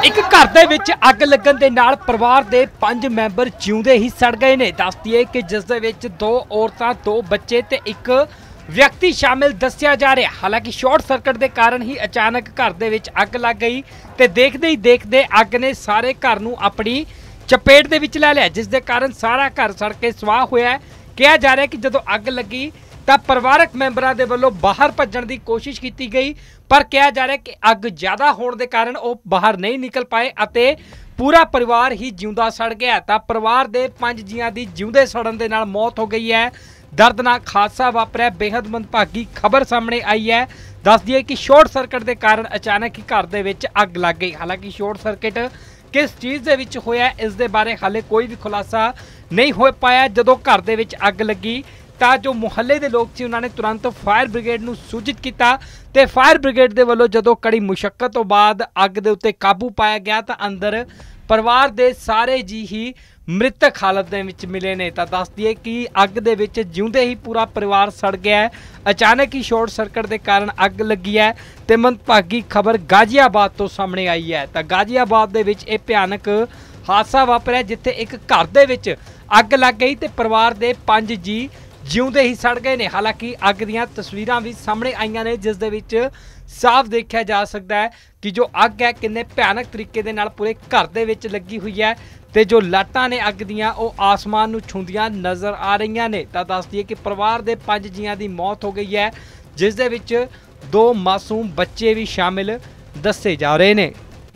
ਇੱਕ ਘਰ ਦੇ ਵਿੱਚ ਅੱਗ ਲੱਗਣ ਦੇ ਨਾਲ ਪਰਿਵਾਰ ਦੇ 5 ਮੈਂਬਰ ਜਿਉਂਦੇ ਹੀ ਸੜ ਗਏ ਨੇ। ਦੱਸ ਦਈਏ ਕਿ ਜਿਸ ਦੇ ਵਿੱਚ 2 ਔਰਤਾਂ 2 ਬੱਚੇ ਤੇ ਇੱਕ ਵਿਅਕਤੀ ਸ਼ਾਮਿਲ ਦੱਸਿਆ ਜਾ ਰਿਹਾ। ਹਾਲਾਂਕਿ ਸ਼ਾਰਟ ਸਰਕਟ ਦੇ ਕਾਰਨ ਹੀ ਅਚਾਨਕ ਘਰ ਦੇ ਵਿੱਚ ਅੱਗ ਲੱਗ ਗਈ ਤੇ ਦੇਖਦੇ ਹੀ ਦੇਖਦੇ ਅੱਗ ਨੇ ਸਾਰੇ ਘਰ ਨੂੰ ਆਪਣੀ ਚਪੇਟ ਦੇ ਵਿੱਚ ਲੈ ਲਿਆ, ਜਿਸ ਦੇ ਕਾਰਨ ਸਾਰਾ ਘਰ ਸੜ ਕੇ ਸਵਾਹ ਹੋਇਆ ਹੈ। ਕਿਹਾ ਜਾ ਰਿਹਾ ਕਿ ਜਦੋਂ ਅੱਗ ਲੱਗੀ ਤਾਂ ਪਰਿਵਾਰਕ ਮੈਂਬਰਾਂ ਦੇ ਵੱਲੋਂ ਬਾਹਰ ਭੱਜਣ ਦੀ ਕੋਸ਼ਿਸ਼ ਕੀਤੀ ਗਈ, ਪਰ ਕਿਹਾ ਜਾ ਰਿਹਾ ਕਿ ਅੱਗ ਜ਼ਿਆਦਾ ਹੋਣ ਦੇ ਕਾਰਨ ਉਹ ਬਾਹਰ ਨਹੀਂ ਨਿਕਲ ਪਾਏ ਅਤੇ ਪੂਰਾ ਪਰਿਵਾਰ ਹੀ ਜਿਉਂਦਾ ਸੜ ਗਿਆ। ਤਾਂ ਪਰਿਵਾਰ ਦੇ 5 ਜੀਆਂ ਦੀ ਜਿਉਂਦੇ ਸੜਨ ਦੇ ਨਾਲ ਮੌਤ ਹੋ ਗਈ ਹੈ। ਦਰਦਨਾਕ ਹਾਦਸਾ ਵਾਪਰਿਆ, ਬੇहद ਮੰਦਭਾਗੀ ਖਬਰ ਸਾਹਮਣੇ ਆਈ ਹੈ। ਦੱਸ ਦਈਏ ਕਿ ਸ਼ਾਰਟ ਸਰਕਟ ਦੇ ਕਾਰਨ ਅਚਾਨਕ ਹੀ ਘਰ ਦੇ ਵਿੱਚ ਅੱਗ ਲੱਗ ਗਈ। ਹਾਲਾਂਕਿ ਸ਼ਾਰਟ ਸਰਕਟ ਕਿਸ ਚੀਜ਼ ਦੇ ਵਿੱਚ ਹੋਇਆ ਇਸ ਦੇ ਬਾਰੇ ਹਾਲੇ ਕੋਈ ਵੀ ਖੁਲਾਸਾ ਨਹੀਂ ਹੋ ਪਾਇਆ। ਜਦੋਂ ਘਰ ਦੇ ਵਿੱਚ ਅੱਗ ਲੱਗੀ ਤਾਂ ਜੋ ਮੁਹੱਲੇ ਦੇ ਲੋਕ ਸੀ ਉਹਨਾਂ ਨੇ ਤੁਰੰਤ ਫਾਇਰ ਬ੍ਰਿਗੇਡ ਨੂੰ ਸੂਚਿਤ ਕੀਤਾ ਤੇ ਫਾਇਰ ਬ੍ਰਿਗੇਡ ਦੇ ਵੱਲੋਂ ਜਦੋਂ ਕੜੀ ਮੁਸ਼ੱਕਤ ਤੋਂ ਬਾਅਦ ਅੱਗ ਦੇ ਉੱਤੇ ਕਾਬੂ ਪਾਇਆ ਗਿਆ ਤਾਂ ਅੰਦਰ ਪਰਿਵਾਰ ਦੇ ਸਾਰੇ ਜੀ ਹੀ ਮ੍ਰਿਤਕ ਹਾਲਤ ਦੇ ਵਿੱਚ ਮਿਲੇ ਨੇ। ਤਾਂ ਦੱਸ ਦਈਏ ਕਿ ਅੱਗ ਦੇ ਵਿੱਚ ਜਿਉਂਦੇ ਹੀ ਪੂਰਾ ਪਰਿਵਾਰ ਸੜ ਗਿਆ ਹੈ। ਅਚਾਨਕ ਹੀ ਸ਼ਾਰਟ ਸਰਕਟ ਦੇ ਕਾਰਨ ਅੱਗ ਲੱਗੀ ਹੈ ਤੇ ਮੰਦਭਾਗੀ ਖਬਰ ਗਾਜ਼ੀਆਬਾਦ ਤੋਂ ਸਾਹਮਣੇ ਆਈ ਹੈ। ਤਾਂ ਗਾਜ਼ੀਆਬਾਦ ਦੇ ਵਿੱਚ ਇਹ ਭਿਆਨਕ ਹਾਦਸਾ ਵਾਪਰਿਆ ਜਿੱਥੇ ਇੱਕ ਘਰ ਦੇ ਵਿੱਚ ਅੱਗ ਲੱਗ ਗਈ ਤੇ ਪਰਿਵਾਰ ਦੇ 5 ਜੀ ਜਿਉਂਦੇ ਹੀ ਸੜ ਗਏ ਨੇ। ਹਾਲਾਂਕਿ ਅੱਗ ਦੀਆਂ ਤਸਵੀਰਾਂ ਵੀ ਸਾਹਮਣੇ ਆਈਆਂ ਨੇ ਜਿਸ ਦੇ ਵਿੱਚ ਸਾਫ਼ ਦੇਖਿਆ ਜਾ ਸਕਦਾ ਹੈ ਕਿ ਜੋ ਅੱਗ ਹੈ ਕਿੰਨੇ ਭਿਆਨਕ ਤਰੀਕੇ ਦੇ ਨਾਲ ਪੂਰੇ ਘਰ ਦੇ ਵਿੱਚ ਲੱਗੀ ਹੋਈ ਹੈ ਤੇ ਜੋ ਲਾਟਾਂ ਨੇ ਅੱਗ ਦੀਆਂ ਉਹ ਆਸਮਾਨ ਨੂੰ ਛੂੰਦੀਆਂ ਨਜ਼ਰ ਆ ਰਹੀਆਂ ਨੇ। ਤਾਂ ਦੱਸ ਦਈਏ ਕਿ ਪਰਿਵਾਰ ਦੇ 5 ਜੀਆਂ ਦੀ ਮੌਤ ਹੋ ਗਈ ਹੈ ਜਿਸ ਦੇ ਵਿੱਚ 2 ਮਾਸੂਮ ਬੱਚੇ ਵੀ ਸ਼ਾਮਿਲ ਦੱਸੇ ਜਾ ਰਹੇ ਨੇ।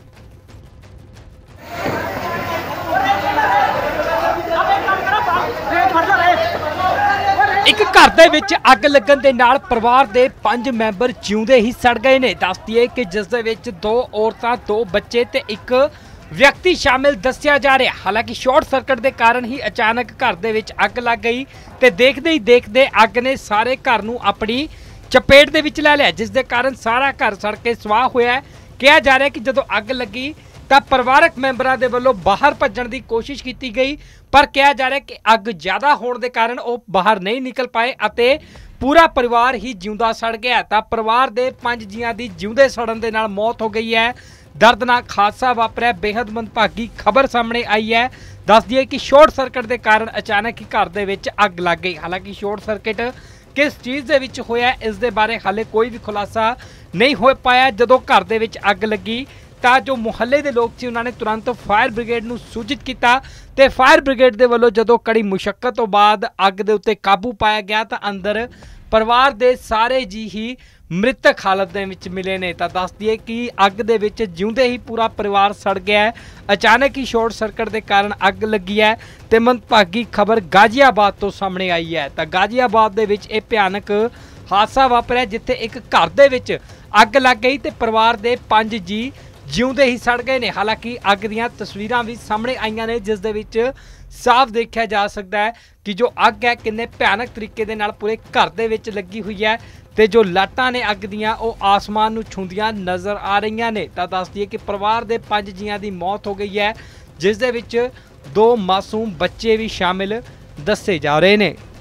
ਇੱਕ ਘਰ ਦੇ ਵਿੱਚ ਅੱਗ ਲੱਗਣ ਦੇ ਨਾਲ ਪਰਿਵਾਰ ਦੇ 5 ਮੈਂਬਰ ਜਿਉਂਦੇ ਹੀ ਸੜ ਗਏ ਨੇ। ਦੱਸ ਦਈਏ ਕਿ ਜਿਸ ਦੇ ਵਿੱਚ 2 ਔਰਤਾਂ 2 ਬੱਚੇ ਤੇ ਇੱਕ ਵਿਅਕਤੀ ਸ਼ਾਮਿਲ ਦੱਸਿਆ ਜਾ ਰਿਹਾ। ਹਾਲਾਂਕਿ ਸ਼ਾਰਟ ਸਰਕਟ ਦੇ ਕਾਰਨ ਹੀ ਅਚਾਨਕ ਘਰ ਦੇ ਵਿੱਚ ਅੱਗ ਲੱਗ ਗਈ ਤੇ ਦੇਖਦੇ ਹੀ ਦੇਖਦੇ ਅੱਗ ਨੇ ਸਾਰੇ ਘਰ ਨੂੰ ਆਪਣੀ ਚਪੇਟ ਦੇ ਵਿੱਚ ਲੈ ਲਿਆ, ਜਿਸ ਦੇ ਕਾਰਨ ਸਾਰਾ ਘਰ ਸੜ ਕੇ ਸਵਾਹ ਹੋਇਆ ਹੈ। ਕਿਹਾ ਜਾ ਰਿਹਾ ਕਿ ਜਦੋਂ ਅੱਗ ਲੱਗੀ ਤਾਂ ਪਰਿਵਾਰਕ ਮੈਂਬਰਾਂ ਦੇ ਵੱਲੋਂ ਬਾਹਰ ਭੱਜਣ ਦੀ ਕੋਸ਼ਿਸ਼ ਕੀਤੀ ਗਈ, ਪਰ ਕਿਹਾ ਜਾ ਰਿਹਾ ਕਿ ਅੱਗ ਜ਼ਿਆਦਾ ਹੋਣ ਦੇ ਕਾਰਨ ਉਹ ਬਾਹਰ ਨਹੀਂ ਨਿਕਲ ਪਾਏ ਅਤੇ ਪੂਰਾ ਪਰਿਵਾਰ ਹੀ ਜਿਉਂਦਾ ਸੜ ਗਿਆ। ਤਾਂ ਪਰਿਵਾਰ ਦੇ 5 ਜੀਆਂ ਦੀ ਜਿਉਂਦੇ ਸੜਨ ਦੇ ਨਾਲ ਮੌਤ ਹੋ ਗਈ ਹੈ। ਦਰਦਨਾਕ ਹਾਦਸਾ ਵਾਪਰਿਆ, ਬੇहद ਮੰਦਭਾਗੀ ਖਬਰ ਸਾਹਮਣੇ ਆਈ ਹੈ। ਦੱਸ ਦਈਏ ਕਿ ਸ਼ਾਰਟ ਸਰਕਟ ਦੇ ਕਾਰਨ ਅਚਾਨਕ ਹੀ ਘਰ ਦੇ ਵਿੱਚ ਅੱਗ ਲੱਗ ਗਈ। ਹਾਲਾਂਕਿ ਸ਼ਾਰਟ ਸਰਕਟ ਕਿਸ ਚੀਜ਼ ਦੇ ਵਿੱਚ ਹੋਇਆ ਇਸ ਦੇ ਬਾਰੇ ਹਾਲੇ ਕੋਈ ਵੀ ਖੁਲਾਸਾ ਨਹੀਂ ਹੋ ਪਾਇਆ। ਜਦੋਂ ਘਰ ਦੇ ਵਿੱਚ ਅੱਗ ਲੱਗੀ ਤਾਂ ਜੋ ਮੁਹੱਲੇ ਦੇ ਲੋਕ ਸੀ ਉਹਨਾਂ ਨੇ ਤੁਰੰਤ ਫਾਇਰ ਬ੍ਰਿਗੇਡ ਨੂੰ ਸੂਚਿਤ ਕੀਤਾ ਤੇ ਫਾਇਰ ਬ੍ਰਿਗੇਡ ਦੇ ਵੱਲੋਂ ਜਦੋਂ ਕੜੀ ਮੁਸ਼ੱਕਤ ਤੋਂ ਬਾਅਦ ਅੱਗ ਦੇ ਉੱਤੇ ਕਾਬੂ ਪਾਇਆ ਗਿਆ ਤਾਂ ਅੰਦਰ ਪਰਿਵਾਰ ਦੇ ਸਾਰੇ ਜੀ ਹੀ ਮ੍ਰਿਤਕ ਹਾਲਤ ਦੇ ਵਿੱਚ ਮਿਲੇ ਨੇ। ਤਾਂ ਦੱਸ ਦਈਏ ਕਿ ਅੱਗ ਦੇ ਵਿੱਚ ਜਿਉਂਦੇ ਹੀ ਪੂਰਾ ਪਰਿਵਾਰ ਸੜ ਗਿਆ ਹੈ। ਅਚਾਨਕ ਹੀ ਸ਼ਾਰਟ ਸਰਕਟ ਦੇ ਕਾਰਨ ਅੱਗ ਲੱਗੀ ਹੈ ਤੇ ਮੰਦਭਾਗੀ ਖਬਰ ਗਾਜ਼ੀਆਬਾਦ ਤੋਂ ਸਾਹਮਣੇ ਆਈ ਹੈ। ਤਾਂ ਗਾਜ਼ੀਆਬਾਦ ਦੇ ਵਿੱਚ ਇਹ ਭਿਆਨਕ ਹਾਦਸਾ ਵਾਪਰਿਆ ਜਿੱਥੇ ਇੱਕ ਘਰ ਦੇ ਵਿੱਚ ਅੱਗ ਲੱਗ ਗਈ ਤੇ ਪਰਿਵਾਰ ਦੇ 5 ਜੀ ਜਿਉਂਦੇ ਹੀ ਸੜ ਗਏ ਨੇ। ਹਾਲਾਂਕਿ ਅੱਗ ਦੀਆਂ ਤਸਵੀਰਾਂ ਵੀ ਸਾਹਮਣੇ ਆਈਆਂ ਨੇ ਜਿਸ ਦੇ ਵਿੱਚ ਸਾਫ਼ ਦੇਖਿਆ ਜਾ ਸਕਦਾ ਹੈ ਕਿ ਜੋ ਅੱਗ ਹੈ ਕਿੰਨੇ ਭਿਆਨਕ ਤਰੀਕੇ ਦੇ ਨਾਲ ਪੂਰੇ ਘਰ ਦੇ ਵਿੱਚ ਲੱਗੀ ਹੋਈ ਹੈ ਤੇ ਜੋ ਲਾਟਾਂ ਨੇ ਅੱਗ ਦੀਆਂ ਉਹ ਆਸਮਾਨ ਨੂੰ ਛੂੰਦੀਆਂ ਨਜ਼ਰ ਆ ਰਹੀਆਂ ਨੇ। ਤਾਂ ਦੱਸ ਦਈਏ ਕਿ ਪਰਿਵਾਰ ਦੇ 5 ਜੀਆਂ ਦੀ ਮੌਤ ਹੋ ਗਈ ਹੈ ਜਿਸ ਦੇ ਵਿੱਚ 2 ਮਾਸੂਮ ਬੱਚੇ ਵੀ ਸ਼ਾਮਿਲ ਦੱਸੇ ਜਾ ਰਹੇ ਨੇ।